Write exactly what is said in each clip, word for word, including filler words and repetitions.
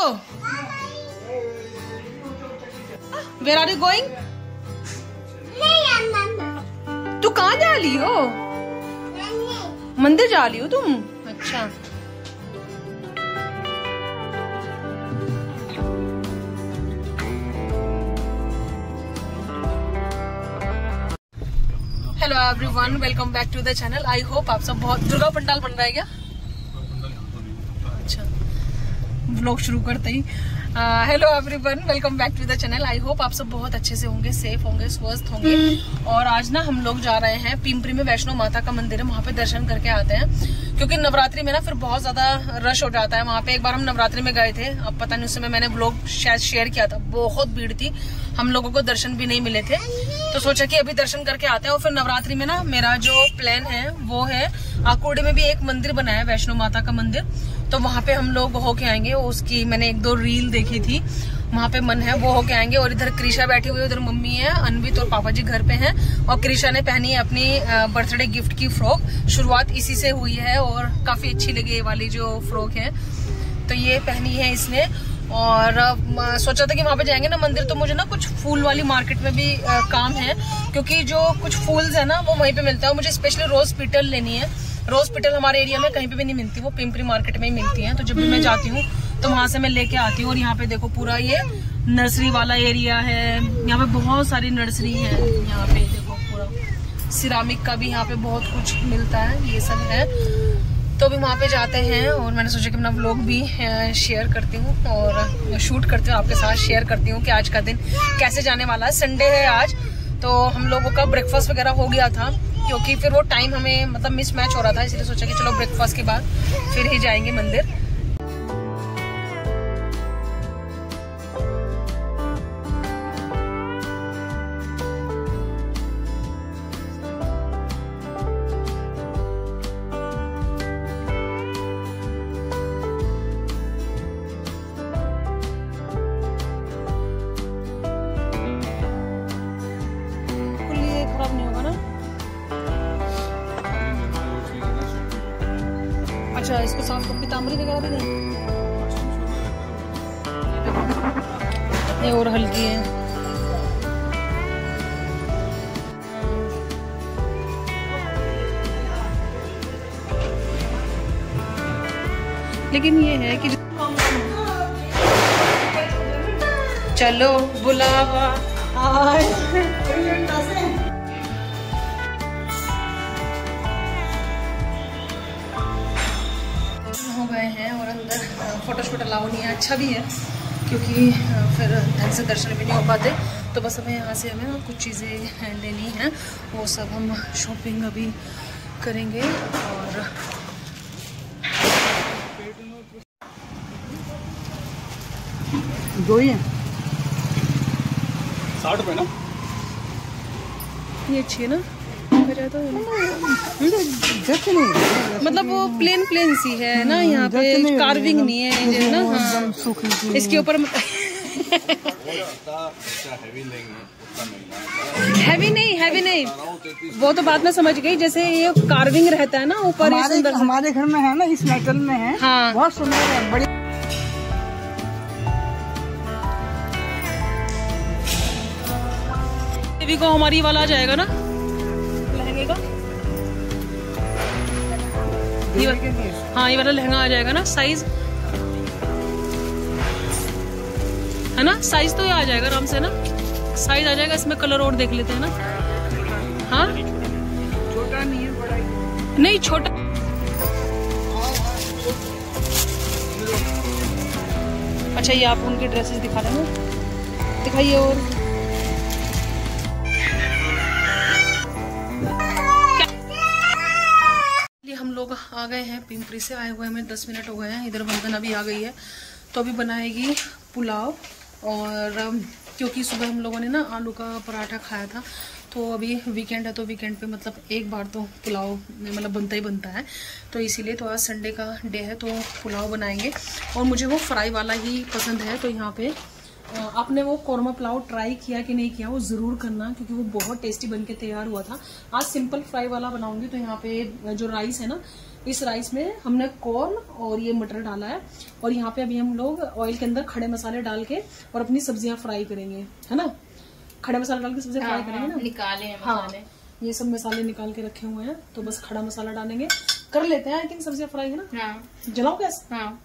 Where are you going? तू कहाँ जा रही हो? मंदिर जा रही हो तुम? अच्छा। Hello everyone, welcome back to the channel. I hope आप सब बहुत। दुर्गा पंडाल बन रहा है क्या? अच्छा, व्लॉग शुरू करते ही। Hello everyone, welcome back to the channel. I hope आप सब बहुत अच्छे से होंगे, सेफ होंगे, स्वस्थ होंगे। और आज ना हम लोग जा रहे हैं पिंपरी में, वैष्णो माता का मंदिर है, वहाँ पे दर्शन करके आते हैं। क्योंकि नवरात्रि में ना फिर बहुत ज्यादा रश हो जाता है वहाँ पे। एक बार हम नवरात्रि में गए थे, अब पता नहीं उस समय मैंने व्लॉग शायद शेयर किया था, बहुत भीड़ थी, हम लोगों को दर्शन भी नहीं मिले थे। तो सोचा कि अभी दर्शन करके आते हैं। और फिर नवरात्रि में ना मेरा जो प्लान है वो है, आकोड़े में भी एक मंदिर बना है वैष्णो माता का मंदिर, तो वहाँ पे हम लोग होके आएंगे। उसकी मैंने एक दो रील देखी थी, वहाँ पे मन है वो होके आएंगे। और इधर क्रिशा बैठी हुई है, उधर मम्मी है, अनवित और पापा जी घर पे हैं। और क्रिशा ने पहनी है अपनी बर्थडे गिफ्ट की फ्रॉक, शुरुआत इसी से हुई है और काफी अच्छी लगी ये वाली जो फ्रॉक है, तो ये पहनी है इसने। और आ, सोचा था कि वहाँ पे जाएंगे ना मंदिर, तो मुझे ना कुछ फूल वाली मार्केट में भी आ, काम है, क्योंकि जो कुछ फूल्स है ना वो वहीं पे मिलता है। मुझे स्पेशली रोज पिटल लेनी है। रोज पिटल हमारे एरिया में कहीं पे भी नहीं मिलती, वो पिंपरी मार्केट में ही मिलती है। तो जब भी मैं जाती हूँ तो वहां से मैं लेके आती हूँ। और यहाँ पे देखो पूरा ये नर्सरी वाला एरिया है, यहाँ पे बहुत सारी नर्सरी है। यहाँ पे देखो पूरा सिरामिक का भी यहाँ पे बहुत कुछ मिलता है, ये सब है। तो अभी वहाँ पे जाते हैं और मैंने सोचा कि अपना व्लॉग भी शेयर करती हूँ और शूट करती हूँ, आपके साथ शेयर करती हूँ कि आज का दिन कैसे जाने वाला है। संडे है आज, तो हम लोगों का ब्रेकफास्ट वगैरह हो गया था, क्योंकि फिर वो टाइम हमें मतलब मिस मैच हो रहा था, इसलिए सोचा कि चलो ब्रेकफास्ट के बाद फिर ही जाएंगे मंदिर। खराब नहीं होगा ना? अच्छा, इसको साफ कर पीताम्बरी वगैरह भी नहीं? ये और हल्की है। लेकिन ये है कि चलो बुलावा हो गए हैं और अंदर फोटोशूट अलाउ नहीं है। अच्छा भी है, क्योंकि फिर ढंग से दर्शन भी नहीं हो पाते। तो बस हमें यहाँ से हमें कुछ चीज़ें लेनी हैं, वो सब हम शॉपिंग अभी करेंगे। और दो ही है, साठ रुपए ना? ये अच्छी है ना? तो मतलब वो प्लेन प्लेन सी है ना, यहाँ पे कार्विंग नहीं है ना। हाँ, इसके ऊपर हैवी नहीं, हैवी नहीं, वो तो बात मैं समझ गई। जैसे ये कार्विंग रहता है ना ऊपर, हमारे, हमारे घर में है ना, इस मेटल में है। हाँ, बहुत सुंदर है, बड़ी। देवी को हमारी वाला आ जाएगा ना लहंगे का, ये हाँ ये वाला लहंगा आ जाएगा ना, साइज है ना, साइज तो ये आ जाएगा आराम से ना, साइज आ जाएगा। इसमें कलर और देख लेते हैं ना। हाँ, छोटा नहीं है, बड़ा ही नहीं, छोटा। अच्छा, ये आप उनकी ड्रेसेस दिखा रहे हैं, दिखाइए। और हम लोग आ गए हैं, पिंपरी से आए हुए हमें दस मिनट हो गए हैं। इधर वंदन अभी आ गई है, तो अभी बनाएगी पुलाव। और क्योंकि सुबह हम लोगों ने ना आलू का पराठा खाया था, तो अभी वीकेंड है, तो वीकेंड पे मतलब एक बार तो पुलाव मतलब बनता ही बनता है। तो इसीलिए तो आज संडे का डे है, तो पुलाव बनाएंगे। और मुझे वो फ्राई वाला ही पसंद है। तो यहाँ पे आपने वो कौरमा पुलाव ट्राई किया कि नहीं किया, वो ज़रूर करना, क्योंकि वो बहुत टेस्टी बन के तैयार हुआ था। आज सिंपल फ्राई वाला बनाऊंगी। तो यहाँ पे जो राइस है ना, इस राइस में हमने कॉर्न और ये मटर डाला है, और यहाँ पे अभी हम लोग ऑयल के अंदर खड़े मसाले डाल के और अपनी सब्जियां फ्राई करेंगे, है ना। खड़े मसाले डाल के सब्जियां फ्राई करेंगे ना, निकाले हैं मसाले। हाँ, ये सब मसाले निकाल के रखे हुए हैं, तो बस खड़ा मसाला डालेंगे, कर लेते हैं आई थिंक सब्जियां फ्राई, है ना। हाँ। जलाओ गैस। हाँ,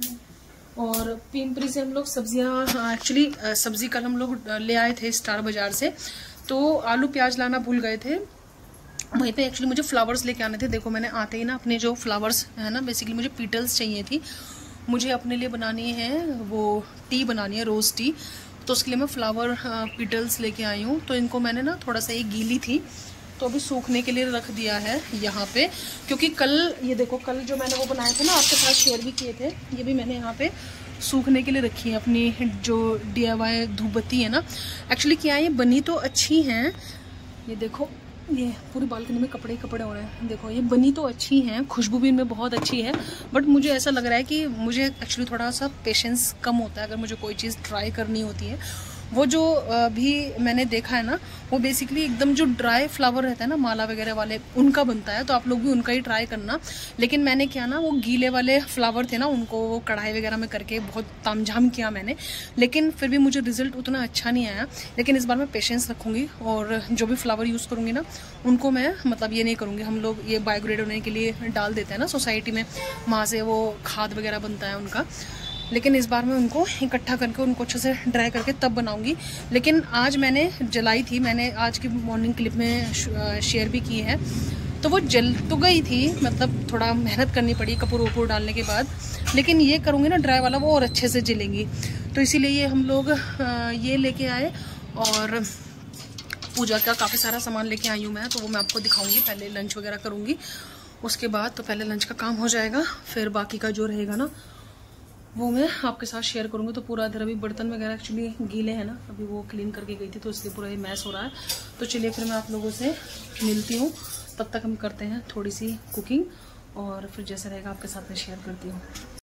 और पिंपरी से हम लोग सब्जियां, एक्चुअली सब्जी कल हम लोग ले आए थे स्टार बाजार से, तो आलू प्याज लाना भूल गए थे, वहीं पे एक्चुअली मुझे फ्लावर्स लेके आने थे। देखो मैंने आते ही ना अपने जो फ्लावर्स है ना, बेसिकली मुझे पीटल्स चाहिए थी, मुझे अपने लिए बनानी है वो टी बनानी है, रोज़ टी, तो उसके लिए मैं फ्लावर पीटल्स लेके आई हूँ। तो इनको मैंने ना थोड़ा सा एक गीली थी तो अभी सूखने के लिए रख दिया है यहाँ पे, क्योंकि कल ये देखो कल जो मैंने वो बनाए थे ना आपके साथ शेयर भी किए थे, ये भी मैंने यहाँ पे सूखने के लिए रखी है अपनी जो डी आई वाई धूपबत्ती है ना। एक्चुअली क्या है, ये बनी तो अच्छी हैं, ये देखो ये पूरी बालकनी में कपड़े ही कपड़े हो रहे हैं, देखो ये बनी तो अच्छी हैं, खुशबू भी इनमें बहुत अच्छी है, बट मुझे ऐसा लग रहा है कि मुझे एक्चुअली थोड़ा सा पेशेंस कम होता है अगर मुझे कोई चीज़ ट्राई करनी होती है। वो जो भी मैंने देखा है ना, वो बेसिकली एकदम जो ड्राई फ्लावर रहता है ना, माला वगैरह वाले, उनका बनता है, तो आप लोग भी उनका ही ट्राई करना। लेकिन मैंने क्या ना, वो गीले वाले फ्लावर थे ना, उनको वो कढ़ाई वगैरह में करके बहुत तामझाम किया मैंने, लेकिन फिर भी मुझे रिजल्ट उतना अच्छा नहीं आया। लेकिन इस बार मैं पेशेंस रखूँगी और जो भी फ्लावर यूज़ करूँगी ना, उनको मैं मतलब ये नहीं करूँगी, हम लोग ये बायोग्रेड होने के लिए डाल देते हैं ना सोसाइटी में, वहाँ से वो खाद वगैरह बनता है उनका, लेकिन इस बार मैं उनको इकट्ठा करके उनको अच्छे से ड्राई करके तब बनाऊंगी। लेकिन आज मैंने जलाई थी, मैंने आज की मॉर्निंग क्लिप में शेयर भी की है, तो वो जल तो गई थी, मतलब थोड़ा मेहनत करनी पड़ी कपूर वपूर डालने के बाद, लेकिन ये करूँगी ना ड्राई वाला, वो और अच्छे से जलेंगी। तो इसीलिए ये हम लोग ये लेके आए, और पूजा का काफ़ी सारा सामान लेके आई हूँ मैं, तो वो मैं आपको दिखाऊँगी। पहले लंच वगैरह करूँगी, उसके बाद तो पहले लंच का काम हो जाएगा, फिर बाकी का जो रहेगा ना वो मैं आपके साथ शेयर करूँगी। तो पूरा इधर अभी बर्तन वगैरह एक्चुअली गीले हैं ना, अभी वो क्लीन करके गई थी, तो इसलिए पूरा ये मैस हो रहा है। तो चलिए फिर मैं आप लोगों से मिलती हूँ, तब तक हम करते हैं थोड़ी सी कुकिंग, और फिर जैसे रहेगा आपके साथ में शेयर करती हूँ।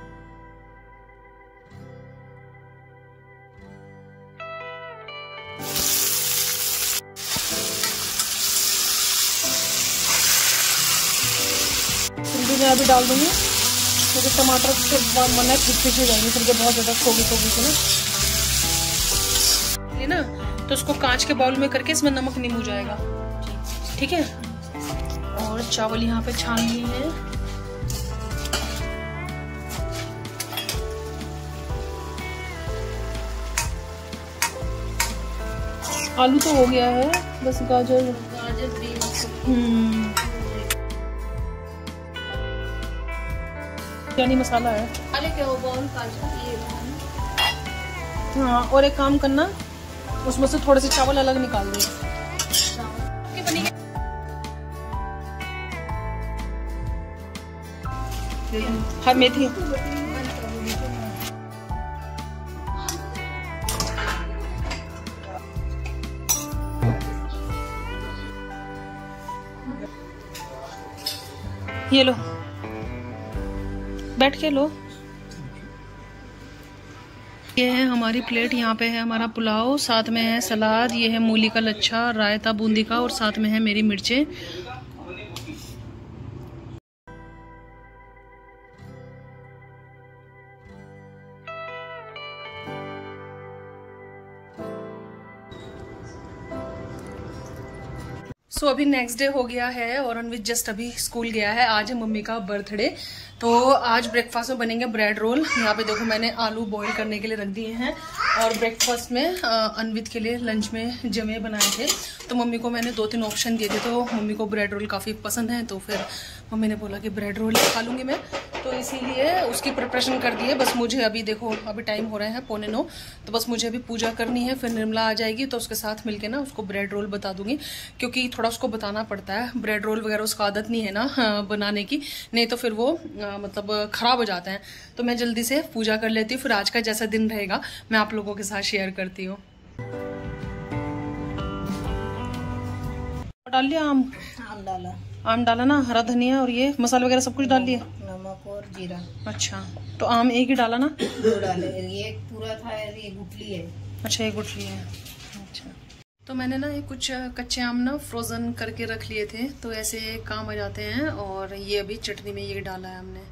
फिर मैं अभी डाल दूँगी, क्योंकि टमाटर के बाद मन है फिर पीछे जाएंगे, फिर बहुत ज़्यादा सोगी सोगी से ना ये ना, तो उसको कांच के बाउल में करके इसमें नमक नींबू जाएगा, ठीक है। और चावल यहाँ पे छान लिए हैं, आलू तो हो गया है, बस गाजर गाजर हम्म बिरयानी मसाला है। हाँ, और एक काम करना, उसमें से थोड़े से चावल अलग निकाल दे। हर मेथी ये लो, बैठ के लो। ये है हमारी प्लेट, यहाँ पे है हमारा पुलाव, साथ में है सलाद, ये है मूली का लच्छा, रायता बूंदी का, और साथ में है मेरी मिर्चें। सो so, अभी नेक्स्ट डे हो गया है और अनवित जस्ट अभी स्कूल गया है। आज है मम्मी का बर्थडे, तो आज ब्रेकफास्ट में बनेंगे ब्रेड रोल। यहाँ पे देखो मैंने आलू बॉईल करने के लिए रख दिए हैं, और ब्रेकफास्ट में अनवित के लिए लंच में जमे बनाए थे। तो मम्मी को मैंने दो तीन ऑप्शन दिए थे, तो मम्मी को ब्रेड रोल काफ़ी पसंद है, तो फिर मम्मी ने बोला कि ब्रेड रोल खा लूँगी मैं, तो इसीलिए उसकी प्रिपरेशन कर दी है। बस मुझे अभी देखो अभी टाइम हो रहा है पौने नौ, तो बस मुझे अभी पूजा करनी है, फिर निर्मला आ जाएगी तो उसके साथ मिलके ना उसको ब्रेड रोल बता दूंगी, क्योंकि थोड़ा उसको बताना पड़ता है। ब्रेड रोल वगैरह उसको आदत नहीं है ना बनाने की, नहीं तो फिर वो आ, मतलब खराब हो जाते हैं। तो मैं जल्दी से पूजा कर लेती हूँ, फिर आज का जैसा दिन रहेगा मैं आप लोगों के साथ शेयर करती हूँ। डाल लिया आम आम डाला आम डाला ना, हरा धनिया और ये मसाले वगैरह सब कुछ डाल दिया, नमक और जीरा। अच्छा, तो आम एक ही डाला ना? दो डाले, ये पूरा था, ये गुठली है। अच्छा, ये गुठली है। अच्छा, तो मैंने ना ये कुछ कच्चे आम ना फ्रोजन करके रख लिए थे, तो ऐसे काम आ जाते हैं। और ये अभी चटनी में ये डाला है हमने।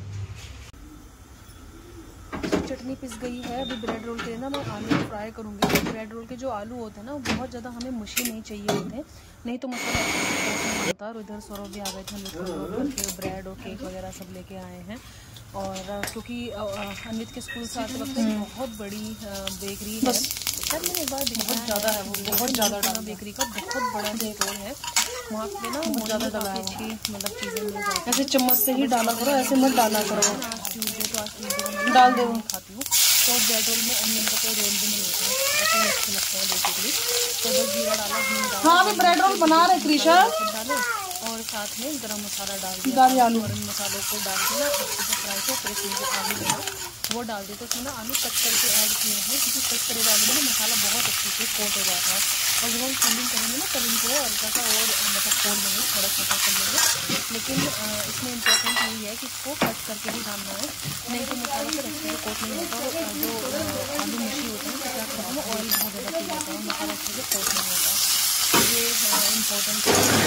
चटनी पिस गई है। अभी ब्रेड रोल के ना मैं आलू फ्राई करूँगी। ब्रेड रोल के जो आलू होते हैं ना वो बहुत ज़्यादा हमें मुशी नहीं चाहिए होते, नहीं तो मसाला नहीं होता। और उधर सौरभ भी आ गए थे, हम लोग करके ब्रेड और केक वगैरह सब लेके आए हैं। और क्योंकि अमित के स्कूल से आते वक्त बहुत बड़ी बेकरी है, सर मैंने एक बार बहुत ज़्यादा है, वो बहुत ज़्यादा बेकरी का बहुत बड़ा स्टोर है वहाँ पे ना, बहुत ज़्यादा डाला है की मतलब चीज़ें मिल जाती हैं। ऐसे चम्मच से ही डाला करो, ऐसे मत डाला करो। तो आज डाल दो खाती हूँ। तो ब्रेड रोल में अनियन का कोई रोल भी नहीं होता है, ऐसे ही अच्छे लगते हैं बेसिकली। तो बस जीरा डाला, घी डाला। हाँ अभी ब्रेड रोल बना रहे क्रिशा, डालो और साथ में गरम मसाला डाल दिया, आलू गरम मसालों को डाल के ना अच्छे से फ्राई को, फिर इसमें जो आलू है वो डाल दिए। तो उसमें ना आलू कट करके ऐड किए हैं, क्योंकि कट करे आलू में ना मसाला बहुत अच्छे से कोट हो जाता है। और जब हम फिलिंग करेंगे ना तब इनको हल्का सा और मतलब खोल देंगे, थोड़ा छोटा कर लेंगे। लेकिन इसमें इम्पोर्टेंट यही है कि इसको कट करके ही डालना है, नहीं तो मसाला फिर अच्छे से कोट नहीं होता। और जो आलू मिर्ची होते हैं तो क्या करते हैं, ऑयल बहुत ज़्यादा पी जाता है, मसाला अच्छे से कोट नहीं होता। ये इम्पोर्टेंट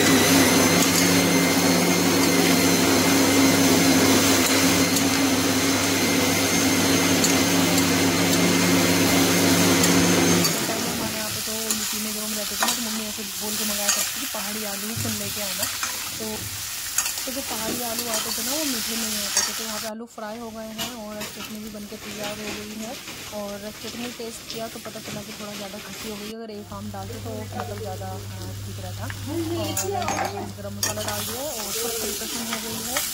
बोल के मंगाया करती थी पहाड़ी आलू सुन लेके आना। तो तो जो पहाड़ी आलू आते थे ना वो मीठे नहीं होते थे। तो यहाँ पे आलू फ्राई हो गए हैं और चटनी भी बनके तैयार हो गई है। और चटनी टेस्ट किया तो पता चला कि थोड़ा ज़्यादा खट्टी हो गई। अगर एक आम डालते तो मतलब ज़्यादा ठीक रहता। और गरम मसाला डाल दिया और सब कन्फेक्शन हो गई है।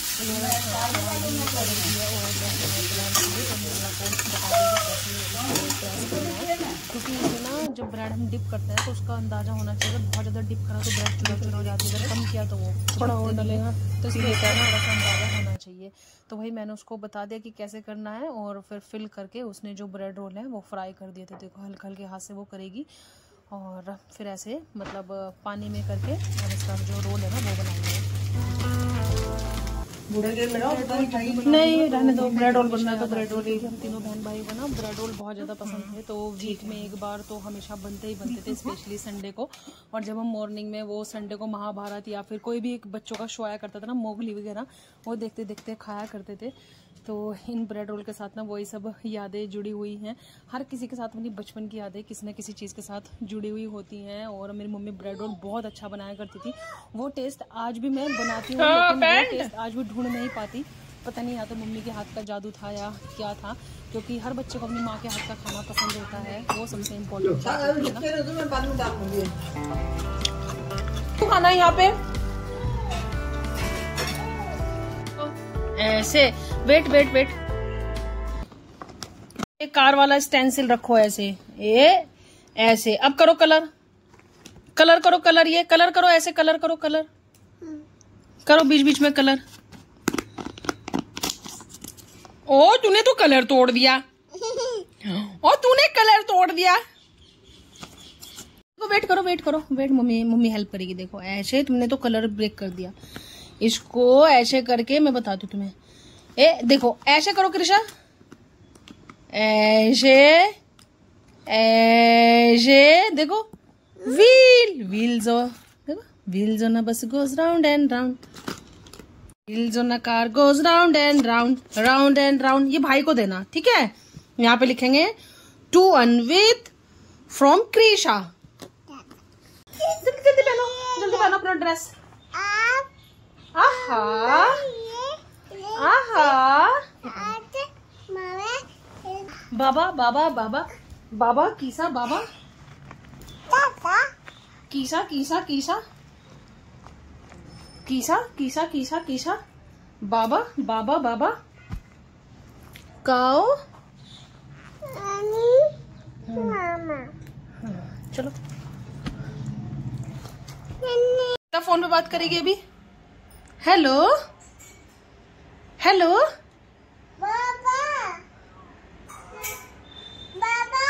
क्योंकि इसे ना जब ब्रेड हम डिप करते हैं तो उसका अंदाज़ा होना चाहिए। बहुत ज़्यादा डिप करा तो ब्रेड चुरा चुरा हो जाती है, अगर कम किया तो वो थोड़ा और डलेगा, तो इसलिए थोड़ा सा अंदाज़ा होना चाहिए। तो वही मैंने उसको बता दिया कि कैसे करना है। और फिर फिल करके उसने जो ब्रेड रोल है वो फ्राई कर दिए थे। देखो हल्के हल्के हाथ से वो करेगी और फिर ऐसे मतलब पानी में करके और इसका जो रोल है ना वो बनाएंगे। नहीं रहने दो, ब्रेड रोल बनना है तो ब्रेड रोल ही। हम तीनों बहन भाई को ना ब्रेड रोल बहुत ज़्यादा पसंद है, तो वीक में एक बार तो हमेशा बनते ही बनते थे, स्पेशली संडे को। और जब हम मॉर्निंग में वो संडे को महाभारत या फिर कोई भी एक बच्चों का शो आया करता था ना, मोगली वगैरह, वो देखते देखते खाया करते थे। तो इन ब्रेड रोल के साथ ना वही सब यादें जुड़ी हुई हैं। हर किसी के साथ अपनी बचपन की यादें किसी न किसी चीज़ के साथ जुड़ी हुई होती हैं। और मेरी मम्मी ब्रेड रोल बहुत अच्छा बनाया करती थी। वो टेस्ट आज भी मैं बनाती हूँ, लेकिन वो टेस्ट आज भी ढूंढ नहीं पाती। पता नहीं या तो मम्मी के हाथ का जादू था या क्या था, क्योंकि हर बच्चे को अपनी माँ के हाथ का खाना पसंद होता है, वो सबसे इम्पोर्टेंट है। खाना यहाँ पे ऐसे वेट वेट वेट एक कार वाला स्टेंसिल रखो ऐसे, ये ऐसे। अब करो कलर, कलर करो, कलर ये कलर करो, ऐसे कलर करो, कलर करो बीच बीच में कलर। ओ तूने तो कलर तोड़ दिया, ओ तूने कलर तोड़ दिया। तो वेट करो वेट करो वेट, मम्मी मम्मी हेल्प करेगी। देखो ऐसे तुमने तो कलर ब्रेक कर दिया, इसको ऐसे करके मैं बताती हूँ तुम्हें। ए देखो ऐसे करो कृषा, ऐसे ऐसे देखो, व्हील व्हील्स देखो, wheels on a bus goes round and round, wheels on a car goes round and round, round and round. ये भाई को देना, ठीक है। यहाँ पे लिखेंगे टू अनवित फ्रॉम कृषा। जल्दी जल्दी पहनो, जल्दी पहनो अपना ड्रेस। आहा आहा, बाबा बाबा बाबा बाबा कीसा, बाबा कीसा कीसा कीसा कीसा कीसा कीसा कीसा, बाबा बाबा बाबा काओ मामा। चलो फोन पे बात करेगी अभी। हेलो हेलो बाबा बाबा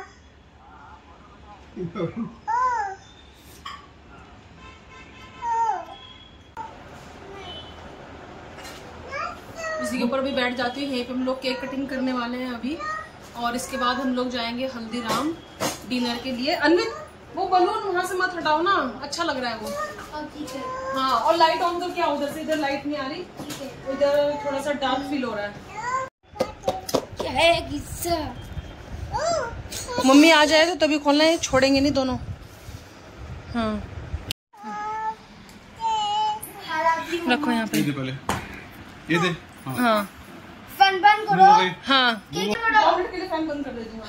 इसी के ऊपर भी बैठ जाती हूँ। यहीं पे हम लोग केक कटिंग करने वाले हैं अभी, और इसके बाद हम लोग जाएंगे हल्दीराम डिनर के लिए। अनवित वो बलून वहाँ से मत हटाओ ना, अच्छा लग रहा है वो। हाँ, और लाइट ऑन तो क्या उधर से, इधर लाइट नहीं आ रही, इधर थोड़ा सा डार्क फील हो रहा है। क्या है किस्सा? मम्मी आ जाए तो तभी खोलना है, छोड़ेंगे नहीं दोनों। हाँ रखो यहाँ पे। ये दे पहले, ये दे। हाँ, हाँ। फैन बंद करो। हाँ के लिए फैन बंद कर देती हूँ।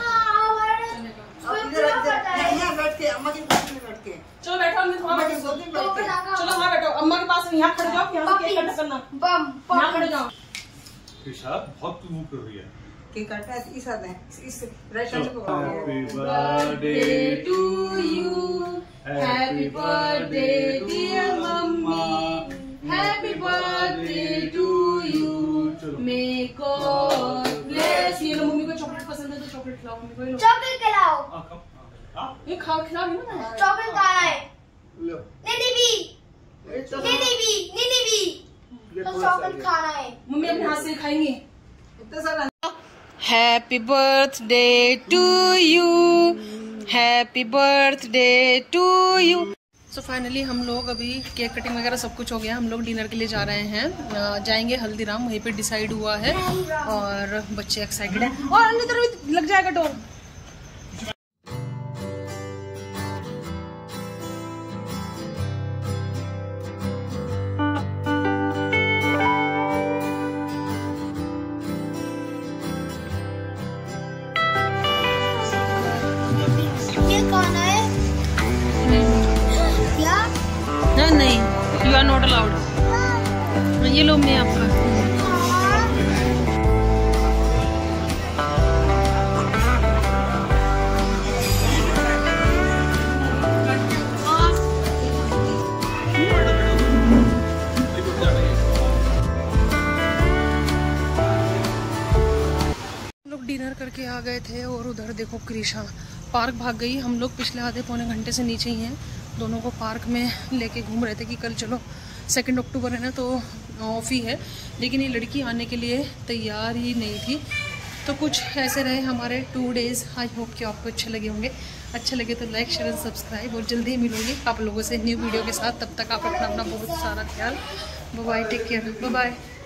बैठ के अम्मा के पास में बैठ के चलो बैठो, चलो वहाँ बैठो, अम्मा के पास यहाँ खड़े जाओ, यहाँ से केक कट करना, यहाँ खड़े जाओ। बहुत वो कर रही है। केक काटा है इस हाथ में, इस राइट हैंड से पकड़ो। Happy birthday to you, happy birthday dear mummy, happy birthday to you, may God bless. ये लो, मम्मी को चॉकलेट पसंद है तो चॉकलेट खिलाओ मम्मी को। चॉकलेट खिलाओ। ये खा खिलाओ ना, चॉकलेट खाना है। नीनी भी, नीनी भी, नीनी भी तो चॉकलेट खाना है। मम्मी अपने हाथ से खाएंगे। इतना सारा happy birthday to you, happy birthday to you. So finally हम लोग अभी केक कटिंग वगैरह सब कुछ हो गया, हम लोग डिनर के लिए जा रहे हैं, जाएंगे हल्दीराम, वहीं पे डिसाइड हुआ है और बच्चे एक्साइटेड हैं। और अंदर भी लग जाएगा डोर। ये कौन है? क्या? नहीं नहीं, यू आर नॉट अलाउड। ये लो मैं आपका। लोग डिनर करके आ गए थे और उधर देखो क्रिशा पार्क भाग गई। हम लोग पिछले आधे पौने घंटे से नीचे ही हैं, दोनों को पार्क में लेके घूम रहे थे कि कल चलो, सेकंड अक्टूबर है ना तो ऑफ ही है, लेकिन ये लड़की आने के लिए तैयार ही नहीं थी। तो कुछ ऐसे रहे हमारे टू डेज़। आई होप कि आपको अच्छे लगे होंगे, अच्छे लगे तो लाइक शेयर सब्सक्राइब, और जल्दी ही मिलूंगी आप लोगों से न्यू वीडियो के साथ। तब तक आप रखना अपना बहुत सारा ख्याल। Bye bye, take care, bye bye.